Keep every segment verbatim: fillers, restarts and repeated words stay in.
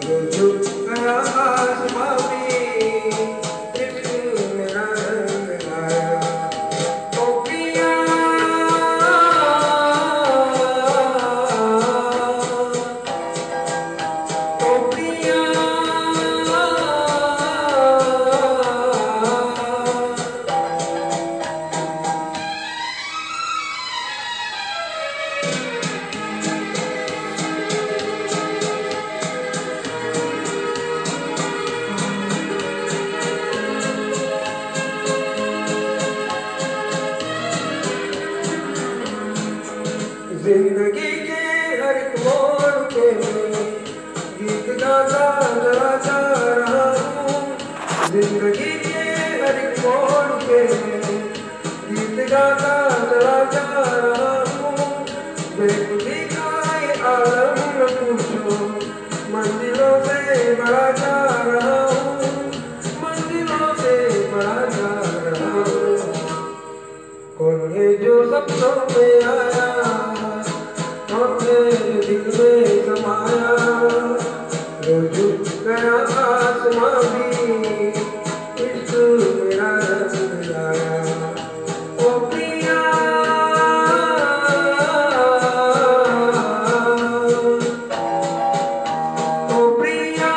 जो झुक गया आसमां भी, इश्क मेरा रंग लाया। ओ पिया ओ पिया जिंदगी के हर एक मोड़ पे मैं गीत गाता चला जा रहा हूँ। जिंदगी के हर एक मोड़ पे मैं गीत गाता चला जा रहा हूँ। बेखुदी का ये आलम न पूछो, मंजिलों से बढ़ा जा रहा हूँ, मंजिलों से बढ़ा जा रहा हूँ। कौन है जो सपनों में आया, दिल में समाया, जो झुक गया आसमां भी, इश्क मेरा रंग लाया। ओ पिया ओ पिया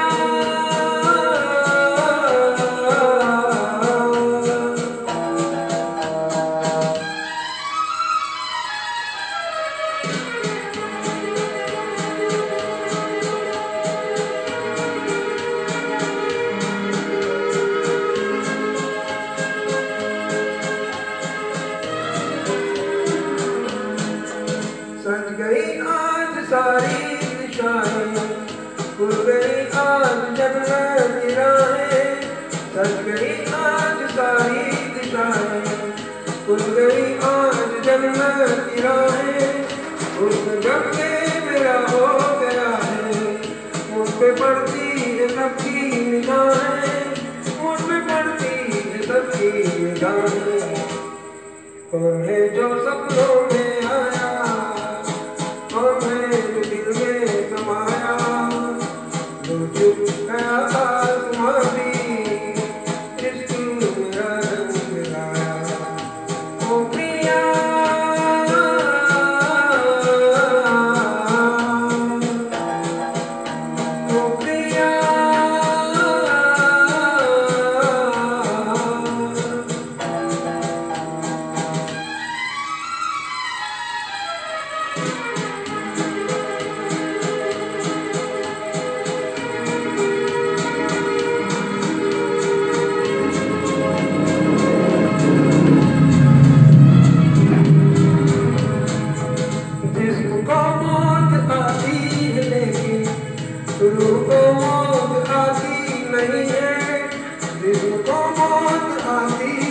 सज गई आज सारी दिशाएं, खुल गई आज जन्नत की राहें। सज गई आज सारी दिशाएं, खुल गई आज जन्नत की राहें। उस जब से मेरा हो गया है, मुझ पे पड़ती है सबकी निगाहें, मुझ पे पड़ती है सबकी निगाहें। कौन है जो सपनों में आया, कौन है जो दिल में समाया, जो झुक गया आसमां भी, इश्क मेरा रंग लाया। ओ पिया ओ पिया रूह को मौत आती नहीं है, जिस्म को मौत आती